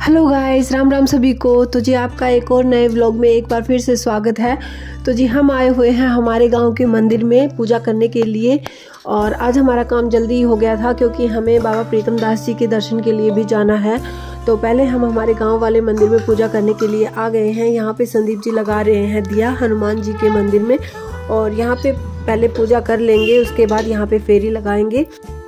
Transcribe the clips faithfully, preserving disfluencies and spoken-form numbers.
Hello guys, Ram Ram सभी को। तो जी आपका एक और नए व्लॉग में एक बार फिर से स्वागत है। तो जी हम आए हुए हैं हमारे गांव के मंदिर में पूजा करने के लिए। और आज हमारा काम जल्दी ही हो गया था क्योंकि हमें बाबा प्रीतम दास जी के दर्शन के लिए भी जाना है। तो पहले हम हमारे गांव वाले मंदिर में पूजा करने के लिए आ गए हैं। यहाँ पे संदीप जी लगा रहे हैं दिया हनुमान जी के मंदिर में, और यहाँ पे पहले पूजा कर लेंगे, उसके बाद यहाँ पे फेरी लगाएंगे।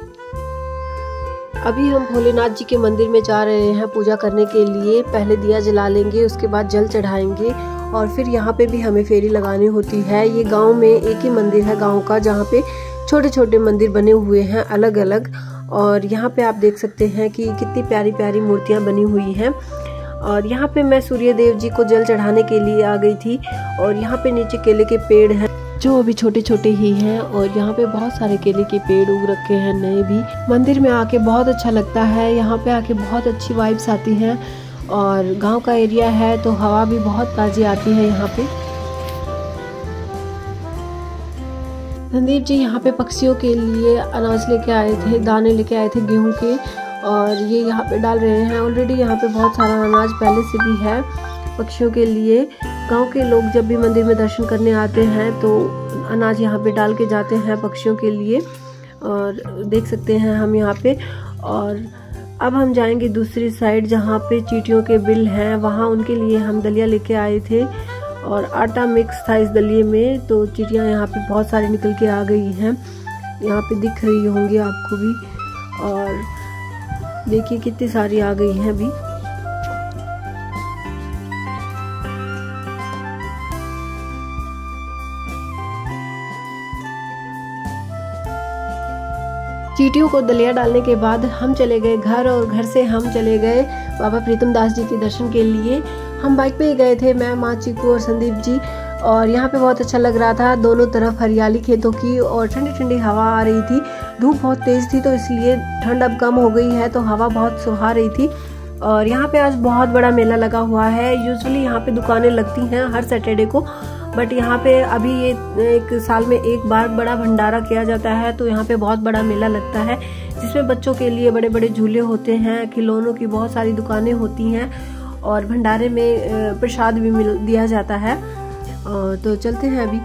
अभी हम भोलेनाथ जी के मंदिर में जा रहे हैं पूजा करने के लिए। पहले दिया जला लेंगे, उसके बाद जल चढ़ाएंगे और फिर यहाँ पे भी हमें फेरी लगानी होती है। ये गांव में एक ही मंदिर है गांव का, जहाँ पे छोटे छोटे मंदिर बने हुए हैं अलग अलग। और यहाँ पे आप देख सकते हैं कि कितनी प्यारी प्यारी मूर्तियाँ बनी हुई हैं। और यहाँ पे मैं सूर्य देव जी को जल चढ़ाने के लिए आ गई थी। और यहाँ पे नीचे केले के पेड़ हैं जो अभी छोटे छोटे ही हैं, और यहाँ पे बहुत सारे केले के पेड़ उग रखे हैं नए भी। मंदिर में आके बहुत अच्छा लगता है, यहाँ पे आके बहुत अच्छी वाइब्स आती हैं। और गांव का एरिया है तो हवा भी बहुत ताज़ी आती है यहाँ पे। संदीप जी यहाँ पे पक्षियों के लिए अनाज लेके आए थे, दाने लेके आए थे गेहूं के, और ये यहाँ पे डाल रहे हैं। ऑलरेडी यहाँ पे बहुत सारा अनाज पहले से भी है पक्षियों के लिए। गांव के लोग जब भी मंदिर में दर्शन करने आते हैं तो अनाज यहाँ पे डाल के जाते हैं पक्षियों के लिए, और देख सकते हैं हम यहाँ पे। और अब हम जाएंगे दूसरी साइड जहाँ पे चींटियों के बिल हैं, वहाँ उनके लिए हम दलिया लेके आए थे और आटा मिक्स था इस दलिये में। तो चींटियाँ यहाँ पे बहुत सारी निकल के आ गई हैं, यहाँ पे दिख रही होंगी आपको भी। और देखिए कितनी सारी आ गई हैं अभी। चींटियों को दलिया डालने के बाद हम चले गए घर, और घर से हम चले गए बाबा प्रीतम दास जी के दर्शन के लिए। हम बाइक पे ही गए थे, मैं, माँ, चीकू और संदीप जी। और यहाँ पे बहुत अच्छा लग रहा था, दोनों तरफ हरियाली खेतों की और ठंडी ठंडी हवा आ रही थी। धूप बहुत तेज थी तो इसलिए ठंड अब कम हो गई है, तो हवा बहुत सुहा रही थी। और यहाँ पे आज बहुत बड़ा मेला लगा हुआ है। यूजुअली यहाँ पे दुकानें लगती हैं हर सैटरडे को, बट यहाँ पे अभी ये एक साल में एक बार बड़ा भंडारा किया जाता है, तो यहाँ पे बहुत बड़ा मेला लगता है जिसमें बच्चों के लिए बड़े बड़े झूले होते हैं, खिलौनों की बहुत सारी दुकानें होती हैं, और भंडारे में प्रसाद भी मिल दिया जाता है। तो चलते हैं अभी।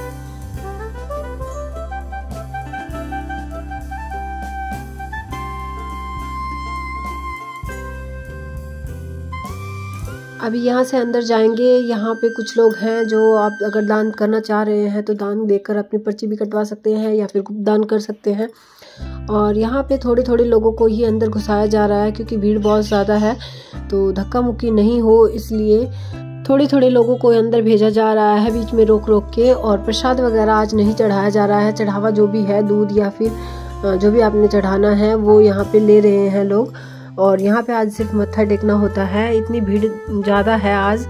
अभी यहाँ से अंदर जाएंगे। यहाँ पे कुछ लोग हैं जो आप अगर दान करना चाह रहे हैं तो दान देकर अपनी पर्ची भी कटवा सकते हैं या फिर दान कर सकते हैं। और यहाँ पे थोड़े थोड़े लोगों को ही अंदर घुसाया जा रहा है क्योंकि भीड़ बहुत ज़्यादा है, तो धक्का मुक्की नहीं हो इसलिए थोड़े थोड़े लोगों को अंदर भेजा जा रहा है बीच में रोक रोक के। और प्रसाद वगैरह आज नहीं चढ़ाया जा रहा है, चढ़ावा जो भी है दूध या फिर जो भी आपने चढ़ाना है वो यहाँ पे ले रहे हैं लोग। और यहाँ पे आज सिर्फ मत्था टेकना होता है, इतनी भीड़ ज़्यादा है आज।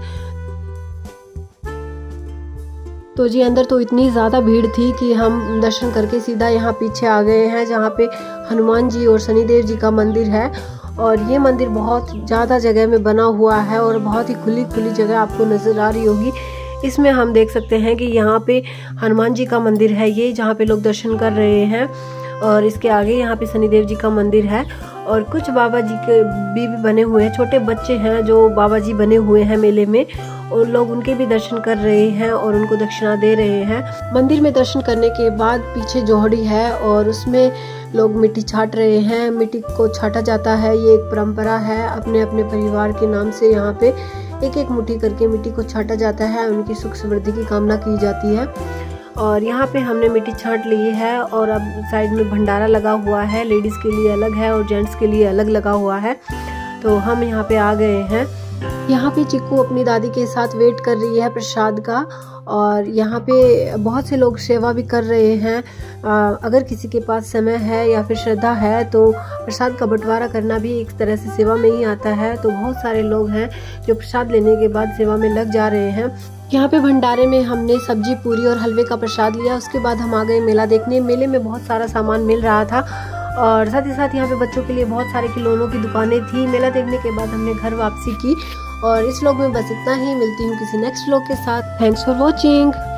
तो जी अंदर तो इतनी ज़्यादा भीड़ थी कि हम दर्शन करके सीधा यहाँ पीछे आ गए हैं जहाँ पे हनुमान जी और शनिदेव जी का मंदिर है। और ये मंदिर बहुत ज़्यादा जगह में बना हुआ है और बहुत ही खुली खुली जगह आपको नज़र आ रही होगी। इसमें हम देख सकते हैं कि यहाँ पे हनुमान जी का मंदिर है ये, जहाँ पे लोग दर्शन कर रहे हैं। और इसके आगे यहाँ पे शनिदेव जी का मंदिर है, और कुछ बाबा जी के भी, भी बने हुए हैं। छोटे बच्चे हैं जो बाबा जी बने हुए हैं मेले में, और लोग उनके भी दर्शन कर रहे हैं और उनको दक्षिणा दे रहे हैं। मंदिर में दर्शन करने के बाद पीछे जोहड़ी है और उसमें लोग मिट्टी छाट रहे हैं। मिट्टी को छाटा जाता है, ये एक परंपरा है। अपने अपने परिवार के नाम से यहाँ पे एक एक मुट्ठी करके मिट्टी को छाटा जाता है, उनकी सुख समृद्धि की कामना की जाती है। और यहाँ पे हमने मिट्टी छाट ली है, और अब साइड में भंडारा लगा हुआ है, लेडीज़ के लिए अलग है और जेंट्स के लिए अलग लगा हुआ है। तो हम यहाँ पे आ गए हैं। यहाँ पे चिक्कू अपनी दादी के साथ वेट कर रही है प्रसाद का, और यहाँ पे बहुत से लोग सेवा भी कर रहे हैं। आ, अगर किसी के पास समय है या फिर श्रद्धा है तो प्रसाद का बंटवारा करना भी एक तरह से सेवा में ही आता है। तो बहुत सारे लोग हैं जो प्रसाद लेने के बाद सेवा में लग जा रहे हैं। यहाँ पे भंडारे में हमने सब्जी, पूरी और हलवे का प्रसाद लिया। उसके बाद हम आ गए मेला देखने। मेले में बहुत सारा सामान मिल रहा था, और साथ ही साथ यहाँ पे बच्चों के लिए बहुत सारे खिलौनों की दुकानें थी। मेला देखने के बाद हमने घर वापसी की। और इस व्लॉग में बस इतना ही। मिलती हूँ किसी नेक्स्ट व्लॉग के साथ। Thanks for watching.